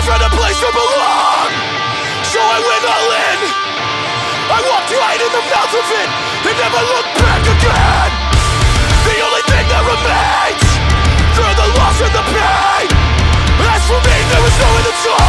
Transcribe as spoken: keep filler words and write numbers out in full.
found a place to belong, so I went all in. I walked right in the mouth of it and never looked back again. The only thing that remains through the loss and the pain, as for me, there was no end in sight.